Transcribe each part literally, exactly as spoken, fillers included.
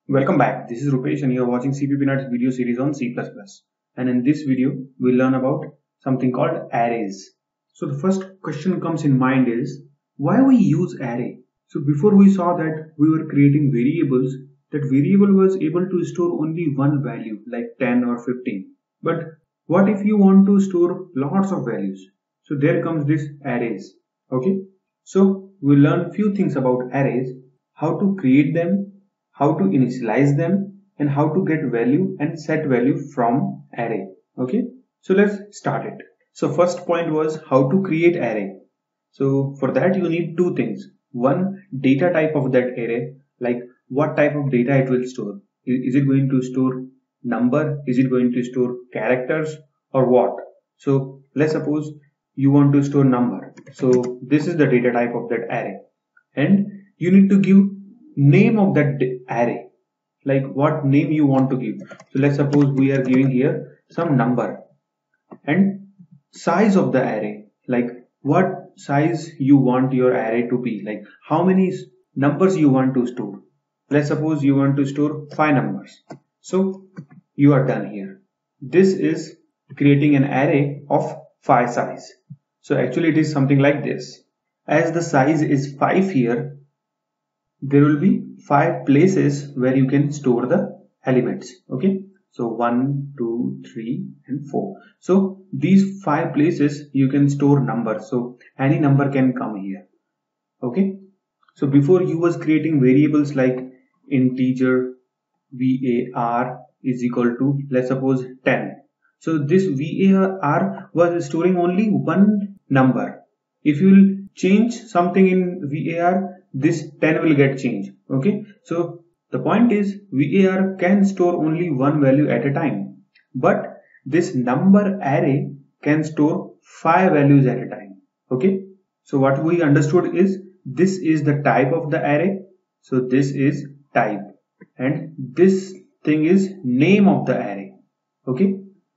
Welcome back. This is Rupesh and you are watching C P Peanuts video series on C plus plus. And in this video, we'll learn about something called arrays. So the first question comes in mind is, why we use array? So before we saw that we were creating variables, that variable was able to store only one value like ten or fifteen. But what if you want to store lots of values? So there comes this arrays. Okay. So we'll learn few things about arrays, how to create them, how to initialize them, and how to get value and set value from array. Okay, so let's start it. So first point was how to create array. So for that you need two things. One, data type of that array, like what type of data it will store. Is it going to store number? Is it going to store characters or what? So let's suppose you want to store number. So this is the data type of that array, and you need to give name of that array, like what name you want to give. So let's suppose we are giving here some number, and size of the array, like what size you want your array to be, like how many numbers you want to store. Let's suppose you want to store five numbers. So you are done here. This is creating an array of five size. So actually it is something like this. As the size is five here, there will be five places where you can store the elements. Okay, so one, two, three, and four. So these five places you can store numbers. So any number can come here. Okay, so before you was creating variables like integer var is equal to, let's suppose, ten. So this var was storing only one number. If you will change something in var, this ten will get changed. Okay, so the point is var can store only one value at a time, but this number array can store five values at a time. Okay, so what we understood is this is the type of the array. So this is type, and this thing is name of the array. Okay,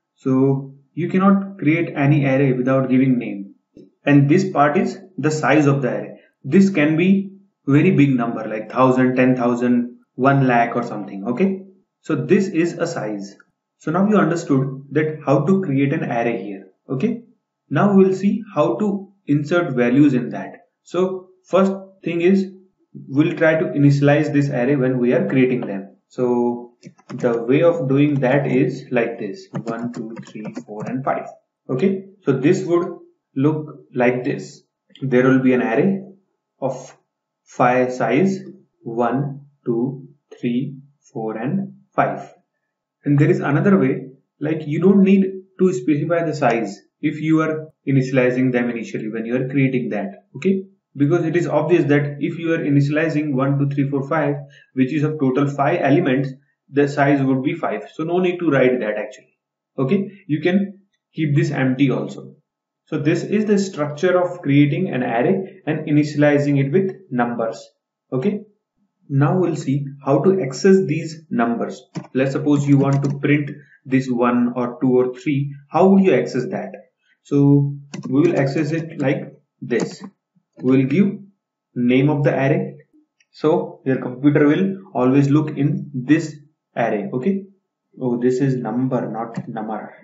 so you cannot create any array without giving name, and this part is the size of the array. This can be very big number like thousand, ten thousand, one lakh or something. Okay, so this is a size. So now you understood that how to create an array here. Okay, now we'll see how to insert values in that. So first thing is we'll try to initialize this array when we are creating them. So the way of doing that is like this: one, two, three, four, and five. Okay, so this would look like this. There will be an array of five size one, two, three, four, and five. And there is another way, like you don't need to specify the size if you are initializing them initially when you are creating that. Okay, because it is obvious that if you are initializing one, two, three, four, five, which is of total five elements, the size would be five. So no need to write that actually. Okay, you can keep this empty also. So this is the structure of creating an array and initializing it with numbers. Okay, now we'll see how to access these numbers. Let's suppose you want to print this one or two or three. How would you access that? So we will access it like this. We will give name of the array. So your computer will always look in this array. Okay, oh, this is number, not number.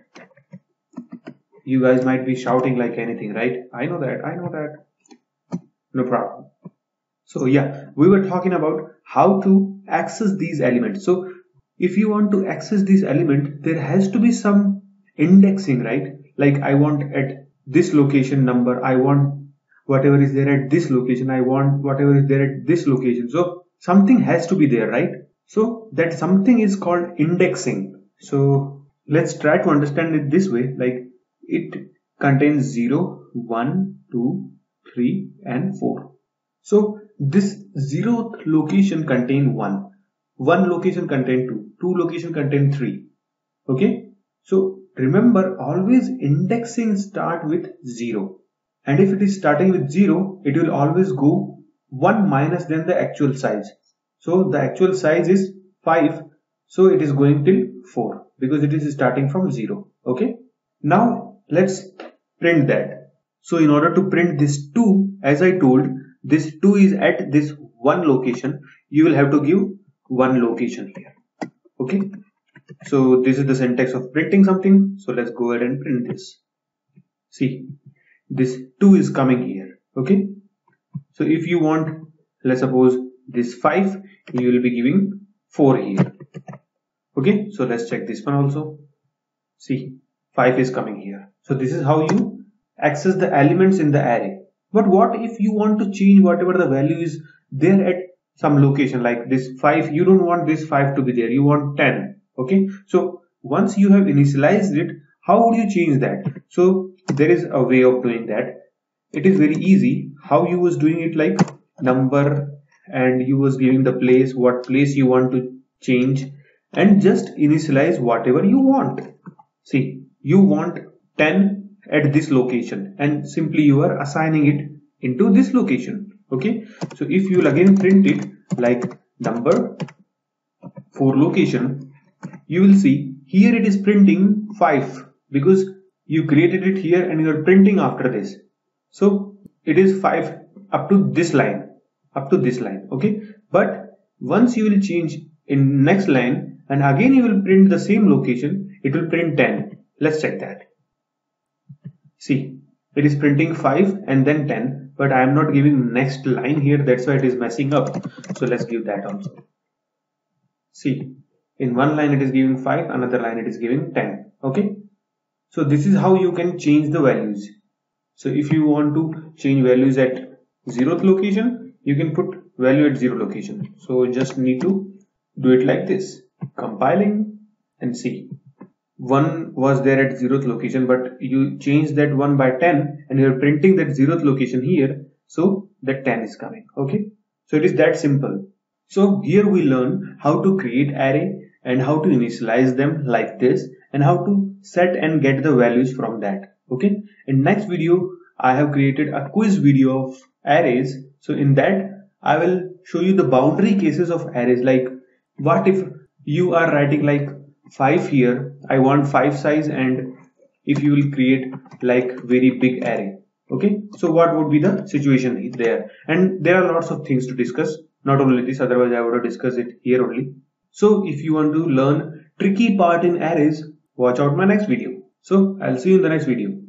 You guys might be shouting like anything, right? I know that, I know that. No problem. So yeah, we were talking about how to access these elements. So if you want to access this element, there has to be some indexing, right? Like I want at this location number, I want whatever is there at this location, I want whatever is there at this location. So something has to be there, right? So that something is called indexing. So let's try to understand it this way, like it contains zero, one, two, three, and four. So this zeroth location contain one, one location contain two, two location contain three. Okay, so remember, always indexing start with zero, and if it is starting with zero, it will always go one minus than the actual size. So the actual size is five, so it is going till four because it is starting from zero. Okay, now let's print that. So in order to print this two, as I told, this two is at this one location, you will have to give one location here. Okay, so this is the syntax of printing something. So let's go ahead and print this. See, this two is coming here. Okay, so if you want, let's suppose this five, you will be giving four here. Okay, so let's check this one also. See, five is coming here. So this is how you access the elements in the array. But what if you want to change whatever the value is there at some location, like this five, you don't want this five to be there, you want ten. Okay, so once you have initialized it, how would you change that? So there is a way of doing that. It is very easy. How you was doing it, like number, and you was giving the place, what place you want to change, and just initialize whatever you want. See, you want ten at this location, and simply you are assigning it into this location. Okay, so if you will again print it like number for location, you will see here it is printing five because you created it here and you are printing after this. So it is five up to this line, up to this line. Okay, but once you will change in next line and again you will print the same location, it will print ten. Let's check that. See, it is printing five and then ten, but I am not giving next line here, that's why it is messing up. So let's give that also. See, in one line it is giving five, another line it is giving ten. Okay, so this is how you can change the values. So if you want to change values at zeroth location, you can put value at zero location. So just need to do it like this, compiling, and see, one was there at zeroth location, but you change that one by ten and you're printing that zeroth location here, so that ten is coming. Okay, so it is that simple. So here we learn how to create array and how to initialize them like this, and how to set and get the values from that. Okay, in next video I have created a quiz video of arrays. So in that I will show you the boundary cases of arrays, like what if you are writing like five here, I want five size, and if you will create like very big array. Okay, so what would be the situation there? And there are lots of things to discuss, not only this, otherwise I would have discussed it here only. So if you want to learn tricky part in arrays, watch out my next video. So I'll see you in the next video.